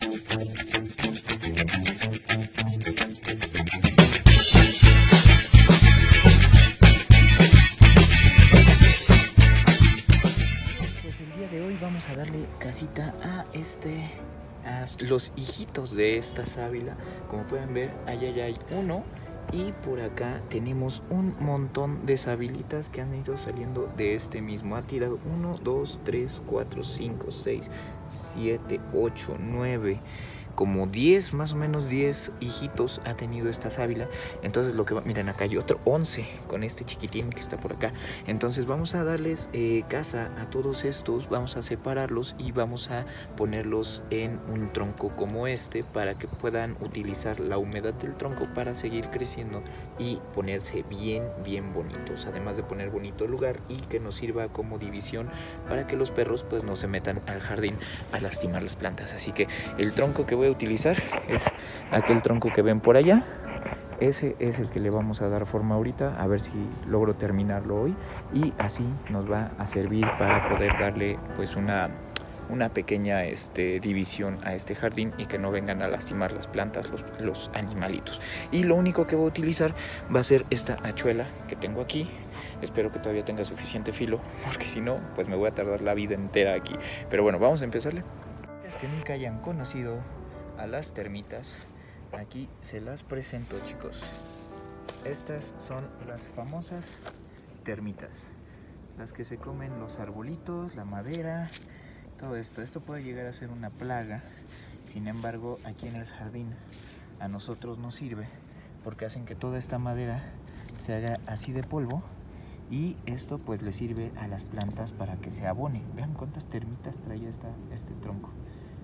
Pues el día de hoy vamos a darle casita a los hijitos de esta sábila. Como pueden ver, allá ya hay uno. Y por acá tenemos un montón de sabilitas que han ido saliendo de este mismo. Ha tirado 1, 2, 3, 4, 5, 6, 7, 8, 9, como 10, más o menos 10 hijitos ha tenido esta sábila. Entonces lo que va, miren, acá hay otro 11 con este chiquitín que está por acá. Entonces vamos a darles casa a todos estos, vamos a separarlos y vamos a ponerlos en un tronco como este para que puedan utilizar la humedad del tronco para seguir creciendo y ponerse bien bonitos, además de poner bonito el lugar y que nos sirva como división para que los perros pues no se metan al jardín a lastimar las plantas. Así que el tronco que voy a utilizar es aquel tronco que ven por allá. Ese es el que le vamos a dar forma ahorita, a ver si logro terminarlo hoy, y así nos va a servir para poder darle pues una pequeña división a este jardín y que no vengan a lastimar las plantas los animalitos. Y lo único que voy a utilizar va a ser esta hachuela que tengo aquí. Espero que todavía tenga suficiente filo, porque si no pues me voy a tardar la vida entera aquí. Pero bueno, vamos a empezarle. Es que nunca hayan conocido a las termitas, aquí se las presento, chicos. Estas son las famosas termitas, las que se comen los arbolitos, la madera, todo esto. Esto puede llegar a ser una plaga, sin embargo aquí en el jardín a nosotros nos sirve porque hacen que toda esta madera se haga así de polvo, y esto pues le sirve a las plantas para que se abone. Vean cuántas termitas traía este tronco.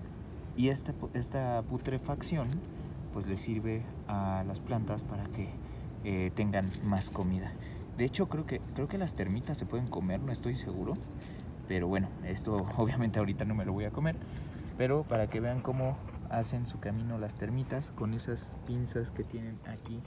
Y esta putrefacción pues le sirve a las plantas para que tengan más comida. De hecho creo que las termitas se pueden comer, no estoy seguro. Pero bueno, esto obviamente ahorita no me lo voy a comer. Pero para que vean cómo hacen su camino las termitas con esas pinzas que tienen aquí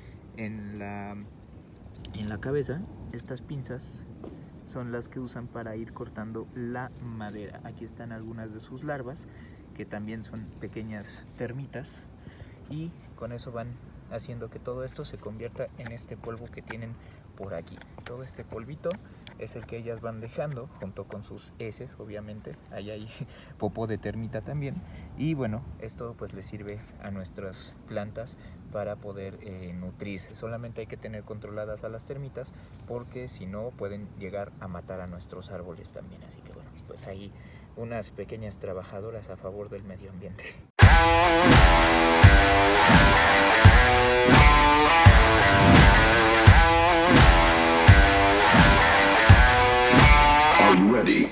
en la cabeza. Estas pinzas son las que usan para ir cortando la madera. Aquí están algunas de sus larvas, que también son pequeñas termitas, y con eso van haciendo que todo esto se convierta en este polvo que tienen por aquí. Todo este polvito es el que ellas van dejando junto con sus heces, obviamente. Ahí hay popó de termita también. Y bueno, esto pues le sirve a nuestras plantas para poder nutrirse. Solamente hay que tener controladas a las termitas, porque si no pueden llegar a matar a nuestros árboles también. Así que bueno, pues ahí unas pequeñas trabajadoras a favor del medio ambiente. Are you ready?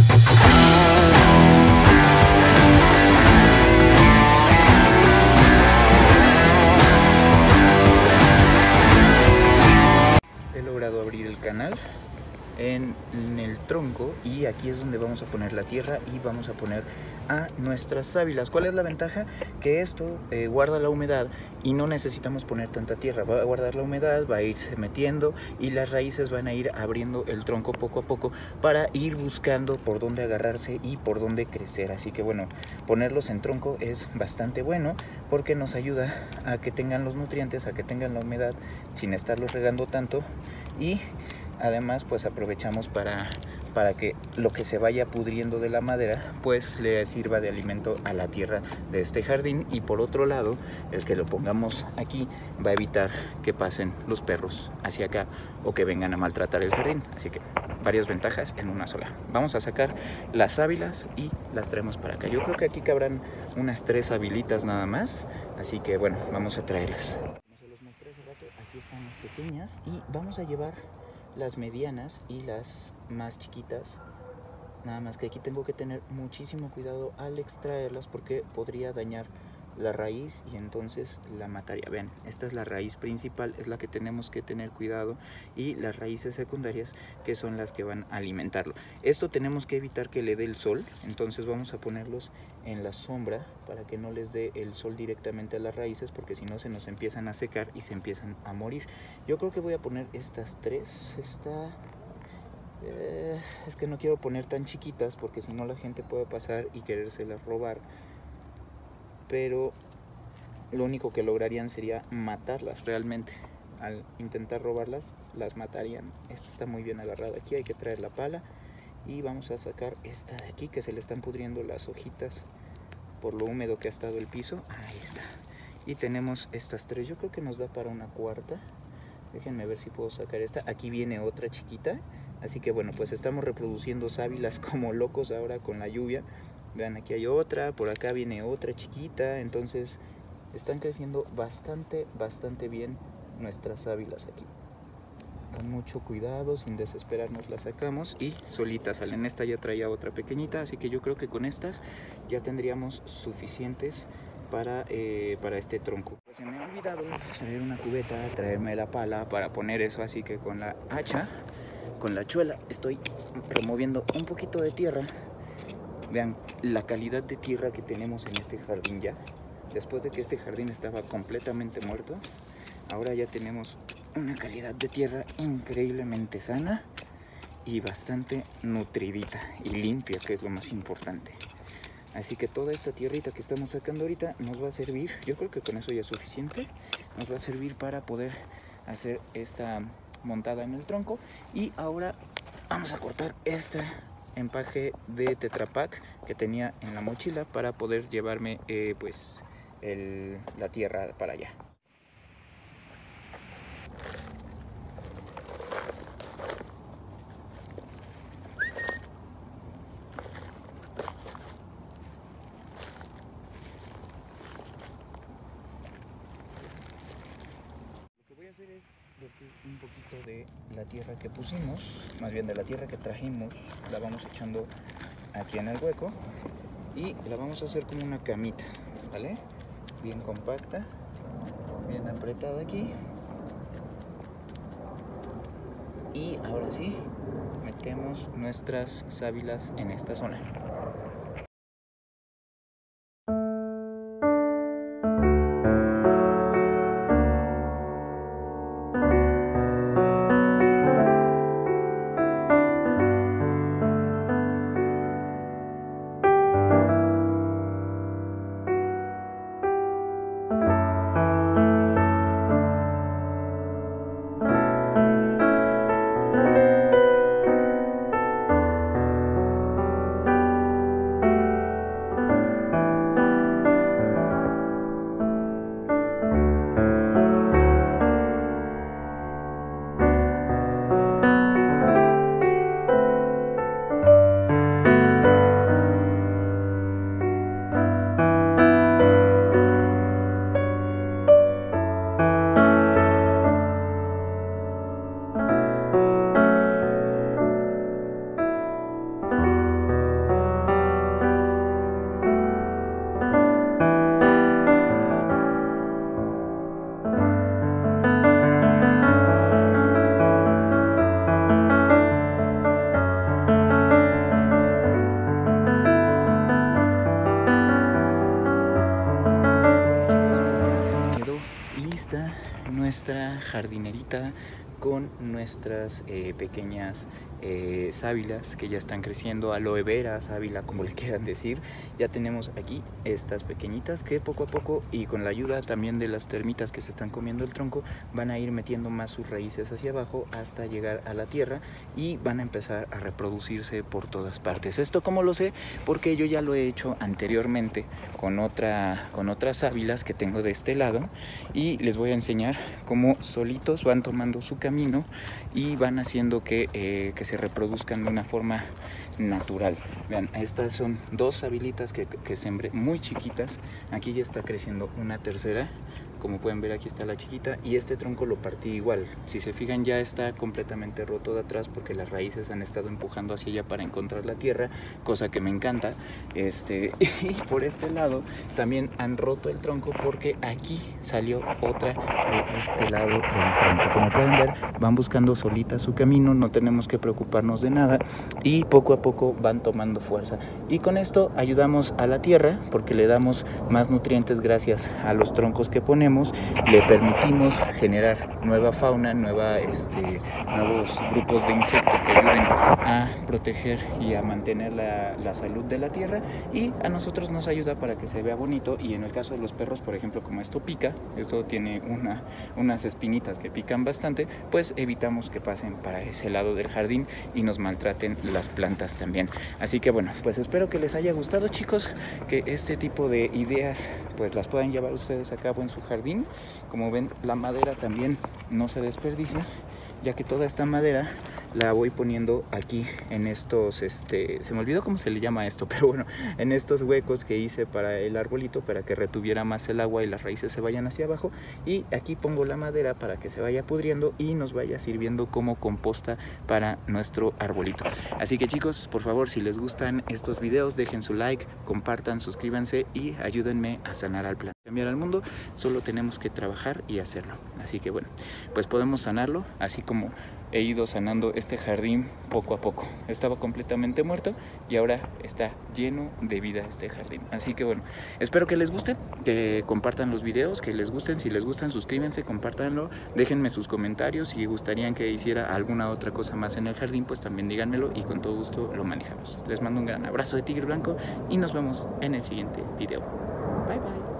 He logrado abrir el canal en el tronco, y aquí es donde vamos a poner la tierra y vamos a poner a nuestras sábilas. ¿Cuál es la ventaja? Que esto guarda la humedad y no necesitamos poner tanta tierra. Va a guardar la humedad, va a irse metiendo y las raíces van a ir abriendo el tronco poco a poco para ir buscando por dónde agarrarse y por dónde crecer. Así que bueno, ponerlos en tronco es bastante bueno porque nos ayuda a que tengan los nutrientes, a que tengan la humedad sin estarlos regando tanto, y además pues aprovechamos para que lo que se vaya pudriendo de la madera pues le sirva de alimento a la tierra de este jardín. Y por otro lado, el que lo pongamos aquí va a evitar que pasen los perros hacia acá o que vengan a maltratar el jardín. Así que varias ventajas en una sola. Vamos a sacar las sábilas y las traemos para acá. Yo creo que aquí cabrán unas 3 sábilitas nada más, así que bueno, vamos a traerlas. Como se los mostré hace rato, aquí están las pequeñas y vamos a llevar las medianas y las más chiquitas. Nada más que aquí tengo que tener muchísimo cuidado al extraerlas porque podría dañar la raíz y entonces la mataría. Vean, esta es la raíz principal, es la que tenemos que tener cuidado, y las raíces secundarias que son las que van a alimentarlo. Esto tenemos que evitar que le dé el sol, entonces vamos a ponerlos en la sombra para que no les dé el sol directamente a las raíces, porque si no se nos empiezan a secar y se empiezan a morir. Yo creo que voy a poner estas 3. Es que no quiero poner tan chiquitas porque si no la gente puede pasar y querérselas robar. pero lo único que lograrían sería matarlas realmente. Al intentar robarlas, las matarían. Esta está muy bien agarrada aquí, hay que traer la pala y vamos a sacar esta de aquí que se le están pudriendo las hojitas por lo húmedo que ha estado el piso. Ahí está. Y tenemos estas 3, yo creo que nos da para una cuarta. Déjenme ver si puedo sacar esta. Aquí viene otra chiquita, así que bueno, pues estamos reproduciendo sábilas como locos ahora con la lluvia. Vean, aquí hay otra, por acá viene otra chiquita, entonces están creciendo bastante bien nuestras sábilas aquí. Con mucho cuidado, sin desesperarnos las sacamos y solitas salen. Esta ya traía otra pequeñita, así que yo creo que con estas ya tendríamos suficientes para este tronco. Se me ha olvidado traer una cubeta, traerme la pala para poner eso, así que con la hacha, con la chuela, estoy removiendo un poquito de tierra. Vean la calidad de tierra que tenemos en este jardín ya. Después de que este jardín estaba completamente muerto, ahora ya tenemos una calidad de tierra increíblemente sana y bastante nutridita y limpia, que es lo más importante. Así que toda esta tierrita que estamos sacando ahorita nos va a servir, yo creo que con eso ya es suficiente, nos va a servir para poder hacer esta montada en el tronco. Y ahora vamos a cortar este empaque de Tetra Pak que tenía en la mochila para poder llevarme pues la tierra para allá. Hacer es vertir un poquito de la tierra que pusimos, más bien de la tierra que trajimos, la vamos echando aquí en el hueco y la vamos a hacer como una camita, ¿vale? Bien compacta, bien apretada aquí. Y ahora sí, metemos nuestras sábilas en esta zona. Nuestra jardinerita con nuestras pequeñas sábilas que ya están creciendo, aloe vera, sábila, como le quieran decir. Ya tenemos aquí estas pequeñitas que poco a poco y con la ayuda también de las termitas que se están comiendo el tronco van a ir metiendo más sus raíces hacia abajo hasta llegar a la tierra y van a empezar a reproducirse por todas partes. Esto como lo sé porque yo ya lo he hecho anteriormente con otras sábilas que tengo de este lado y les voy a enseñar cómo solitos van tomando su camino y van haciendo que se reproduzcan de una forma natural. Vean, estas son 2 sábilitas que sembré muy chiquitas. Aquí ya está creciendo una tercera. Como pueden ver, aquí está la chiquita y este tronco lo partí igual. Si se fijan, ya está completamente roto de atrás porque las raíces han estado empujando hacia allá para encontrar la tierra, cosa que me encanta. Y por este lado también han roto el tronco porque aquí salió otra de este lado del tronco. Como pueden ver, van buscando solita su camino, no tenemos que preocuparnos de nada y poco a poco van tomando fuerza. Y con esto ayudamos a la tierra porque le damos más nutrientes gracias a los troncos que ponemos ayudamos, le permitimos generar nueva fauna, nuevos grupos de insectos que ayuden a proteger y a mantener la salud de la tierra, y a nosotros nos ayuda para que se vea bonito. Y en el caso de los perros, por ejemplo, como esto pica, esto tiene unas espinitas que pican bastante, pues evitamos que pasen para ese lado del jardín y nos maltraten las plantas también. Así que bueno, pues espero que les haya gustado, chicos, que este tipo de ideas pues las puedan llevar ustedes a cabo en su jardín. Como ven, la madera también no se desperdicia, ya que toda esta madera la voy poniendo aquí en estos, se me olvidó cómo se le llama esto, pero bueno, en estos huecos que hice para el arbolito, para que retuviera más el agua y las raíces se vayan hacia abajo. Y aquí pongo la madera para que se vaya pudriendo y nos vaya sirviendo como composta para nuestro arbolito. Así que chicos, por favor, si les gustan estos videos, dejen su like, compartan, suscríbanse y ayúdenme a sanar al planeta. Cambiar al mundo, solo tenemos que trabajar y hacerlo. Así que bueno, pues podemos sanarlo, así como he ido sanando este jardín poco a poco. Estaba completamente muerto y ahora está lleno de vida este jardín. Así que bueno, espero que les guste, que compartan los videos, que les gusten. Si les gustan, suscríbanse, compártanlo, déjenme sus comentarios. Si gustarían que hiciera alguna otra cosa más en el jardín, pues también díganmelo y con todo gusto lo manejamos. Les mando un gran abrazo de tigre blanco y nos vemos en el siguiente video. Bye bye.